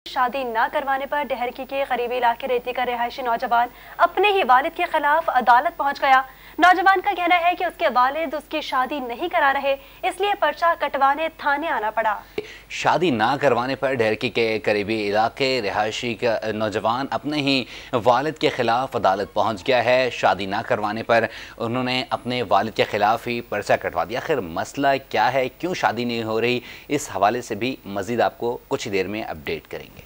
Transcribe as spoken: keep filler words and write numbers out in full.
शादी न करवाने पर डहरकी के करीबी इलाके रेती का रिहायशी नौजवान अपने ही वालिद के खिलाफ अदालत पहुंच गया। नौजवान का कहना है कि उसके वालिद उसकी शादी नहीं करा रहे, इसलिए पर्चा कटवाने थाने आना पड़ा। शादी ना करवाने पर डहरकी के करीबी इलाके रिहायशी का नौजवान अपने ही वालिद के खिलाफ अदालत पहुंच गया है। शादी ना करवाने पर उन्होंने अपने वालिद के खिलाफ ही पर्चा कटवा दिया। आखिर मसला क्या है, क्यों शादी नहीं हो रही, इस हवाले से भी मजीद आपको कुछ देर में अपडेट करेंगे।